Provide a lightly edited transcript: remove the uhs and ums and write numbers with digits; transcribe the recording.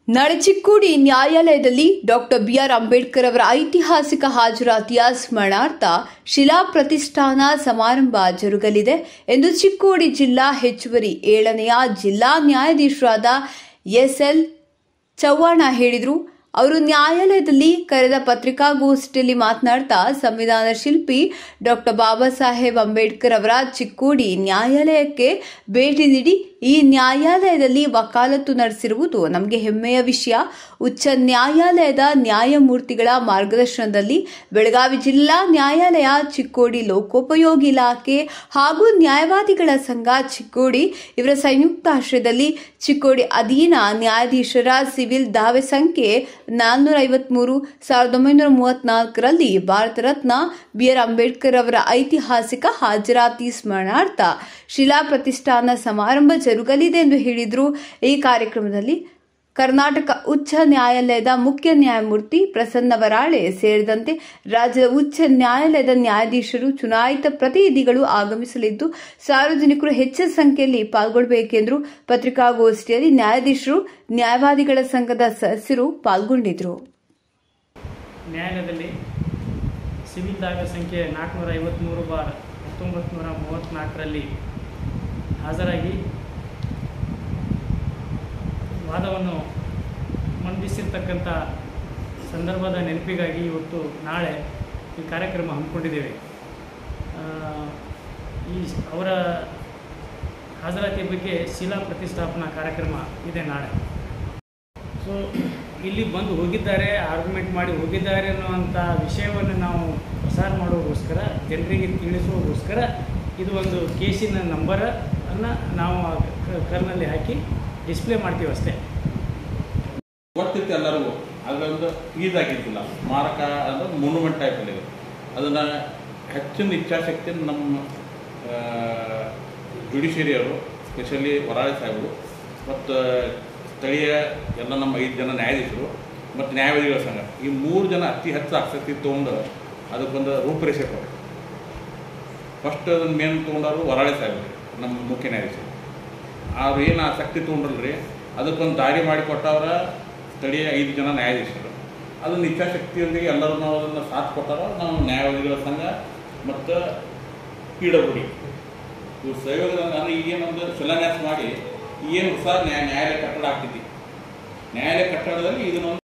ನಾಳೆ ಚಿಕ್ಕೋಡಿ ನ್ಯಾಯಾಲಯದಲ್ಲಿ doctor B R Ambedkar ಅವರ ಐತಿಹಾಸಿಕ ಹಾಜರಾತಿಯ ಸ್ಮರಣಾರ್ಥ ಶಿಲಾ ಪ್ರತಿಷ್ಠಾನ ಸಮಾರಂಭ ಜರುಗಲಿದೆ ಎಂದು ಚಿಕ್ಕೋಡಿ ಜಿಲ್ಲಾ ಹೆಚ್ಚುವರಿ 7ನೇ ಜಿಲ್ಲಾ ನ್ಯಾಯಾಧೀಶರಾದ ಎಸ್ಎಲ್ ಚವ್ಹಾಣ ಹೇಳಿದರು. ಅವರು ನ್ಯಾಯಾಲಯದಲ್ಲಿ ಕರೆದ ಪತ್ರಿಕಾಗೋಷ್ಠಿಯಲ್ಲಿ ಮಾತನಾಡ್ತಾ ಸಂವಿಧಾನ ಶಿಲ್ಪಿ ಡಾಕ್ಟರ್ ಬಾಬಾ ಸಾಹೇಬ್ ಅಂಬೇಡ್ಕರ್ ಅವರ ಚಿಕ್ಕೋಡಿ ನ್ಯಾಯಾಲಯಕ್ಕೆ ಭೇಟಿ ನೀಡಿ ಈ ನ್ಯಾಯಾಲಯದಲ್ಲಿ ವಕಾಲತ್ತು ನಡೆಸಿರುವುದು ನಮಗೆ ಹೆಮ್ಮೆಯ ವಿಷಯ. ಉಚ್ಚ ನ್ಯಾಯಾಲಯದ ನ್ಯಾಯಮೂರ್ತಿಗಳ ಮಾರ್ಗದರ್ಶನದಲ್ಲಿ ಬೆಳಗಾವಿ ಜಿಲ್ಲಾ ನ್ಯಾಯಾಲಯ, ಚಿಕ್ಕೋಡಿ ಲೋಕೋಪಯೋಗಿ ಇಲಾಖೆ ಹಾಗೂ ನ್ಯಾಯವಾದಿಗಳ ಸಂಘ ಚಿಕ್ಕೋಡಿ ಇವರ ಸಂಯುಕ್ತಾಶ್ರಯದಲ್ಲಿ ಚಿಕ್ಕೋಡಿ ಅಧೀನ ನ್ಯಾಯಾಧೀಶರ ಸಿವಿಲ್ ದಾವೆ ಸಂಖ್ಯೆ 453 1934ರಲ್ಲಿ ಭಾರತ ರತ್ನ ಬಿಆರ್ ಅಂಬೇಡ್ಕರ್ ಅವರ ಐತಿಹಾಸಿಕ ಹಾಜರಾತಿ ಸ್ಮರಣಾರ್ಥ ಶಿಲಾ ಪ್ರತಿಷ್ಠಾನ ಸಮಾರಂಭ ಜರುಗಲಿದೆ ಎಂದು ಹೇಳಿದರು. ಈ ಕಾರ್ಯಕ್ರಮದಲ್ಲಿ ಕರ್ನಾಟಕ ಉಚ್ಚ ನ್ಯಾಯಾಲಯದ ಮುಖ್ಯ ನ್ಯಾಯಮೂರ್ತಿ ಪ್ರಸನ್ನ ವರಾಳೆ ಸೇರಿದಂತೆ ರಾಜ್ಯದ ಉಚ್ಚ ನ್ಯಾಯಾಲಯದ ನ್ಯಾಯಾಧೀಶರು, ಚುನಾಯಿತ ಪ್ರತಿನಿಧಿಗಳು ಆಗಮಿಸಲಿದ್ದು ಸಾರ್ವಜನಿಕರು ಹೆಚ್ಚಿನ ಸಂಖ್ಯೆಯಲ್ಲಿ ಪಾಲ್ಗೊಳ್ಳಬೇಕೆಂದು ಪತ್ರಿಕಾಗೋಷ್ಠಿಯಲ್ಲಿ ನ್ಯಾಯಾಧೀಶರು, ನ್ಯಾಯವಾದಿಗಳ ಸಂಘದ ಸದಸ್ಯರು ಪಾಲ್ಗೊಂಡಿದ್ದರು. ನ್ಯಾಯಾಲಯದಲ್ಲಿ ಸಿವಿಲ್ ದಾವೆ ಸಂಖ್ಯೆ 453/1934ರಲ್ಲಿ ಹಾಜರಾಗಿ ವಾದವನ್ನು ಮಂಡಿಸಿರ್ತಕ್ಕಂಥ ಸಂದರ್ಭದ ನೆನಪಿಗಾಗಿ ಇವತ್ತು ನಾಳೆ ಈ ಕಾರ್ಯಕ್ರಮ ಹಮ್ಮಿಕೊಂಡಿದ್ದೇವೆ. ಅವರ ಹಾಜರಾತಿ ಬಗ್ಗೆ ಶಿಲಾ ಪ್ರತಿಷ್ಠಾಪನಾ ಕಾರ್ಯಕ್ರಮ ಇದೆ ನಾಳೆ. ಸೊ ಇಲ್ಲಿ ಬಂದು ಹೋಗಿದ್ದಾರೆ, ಆರ್ಗ್ಯುಮೆಂಟ್ ಮಾಡಿ ಹೋಗಿದ್ದಾರೆ ಅನ್ನುವಂಥ ವಿಷಯವನ್ನು ನಾವು ಪ್ರಸಾರ ಮಾಡೋಗೋಸ್ಕರ, ಜನರಿಗೆ ತಿಳಿಸುವುದಕ್ಕೋಸ್ಕರ ಇದು ಒಂದು ಕೇಸಿನ ನಂಬರನ್ನು ನಾವು ಕರ್ನಲ್ಲಿ ಹಾಕಿ ಡಿಸ್ಪ್ಲೇ ಮಾಡ್ತೀವಿ ಅಷ್ಟೇ. ಗೊತ್ತಿತ್ತು ಎಲ್ಲರಿಗೂ, ಅದೊಂದು ಈದಾಗಿದ್ದಿಲ್ಲ. ಸ್ಮಾರಕ ಅಂದರೆ ಮೊನ್ಯುಮೆಂಟ್ ಟೈಪಲ್ಲಿ ಅದನ್ನು ಹೆಚ್ಚಿನ ಇಚ್ಛಾಶಕ್ತಿಯನ್ನು ನಮ್ಮ ಜುಡಿಷಿಯರಿಯವರು, ಸ್ಪೆಷಲಿ ವರಾಳಿ ಸಾಹೇಬರು ಮತ್ತು ಸ್ಥಳೀಯ ಎಲ್ಲ ನಮ್ಮ 5 ಜನ ನ್ಯಾಯಾಧೀಶರು ಮತ್ತು ನ್ಯಾಯವಾದಿಗಳ ಸಂಘ, ಈ 3 ಜನ ಅತಿ ಹೆಚ್ಚು ಆಸಕ್ತಿ ತೊಗೊಂಡು ಅದಕ್ಕೊಂದು ರೂಪರೇಷೆ ಕೊಟ್ಟರು. ಫಸ್ಟ್ ಅದನ್ನು ಮೇನ್ ತೊಗೊಂಡವರು ವರಾಳಿ ಸಾಹೇಬರು, ನಮ್ಮ ಮುಖ್ಯ ನ್ಯಾಯಾಧೀಶರು. ಅವ್ರು ಏನು ಆಸಕ್ತಿ ತೊಗೊಂಡ್ರಲ್ರಿ ಅದಕ್ಕೊಂದು ದಾರಿ ಮಾಡಿಕೊಟ್ಟವ್ರ ಸ್ಥಳೀಯ 5 ಜನ ನ್ಯಾಯಾಧೀಶರು. ಅದನ್ನು ಇಚ್ಛಾಶಕ್ತಿಯೊಂದಿಗೆ ಎಲ್ಲರೂ ನಾವು ಅದನ್ನು ಸಾಥ್ ಕೊಟ್ಟಾರ. ನಾವು ನ್ಯಾಯವಾದಿಗಳ ಸಂಘ ಮತ್ತು PWD ಇವ್ರು ಸಹಯೋಗದ ಅಂದರೆ ಈಗೇನೊಂದು ಶಿಲಾನ್ಯಾಸ ಮಾಡಿ ಏನು ಹೊಸ ನ್ಯಾಯಾಲಯ ಕಟ್ಟಡ ಆಗ್ತೈತಿ. ನ್ಯಾಯಾಲಯ ಕಟ್ಟಡದಲ್ಲಿ ಇದನ್ನೊಂದು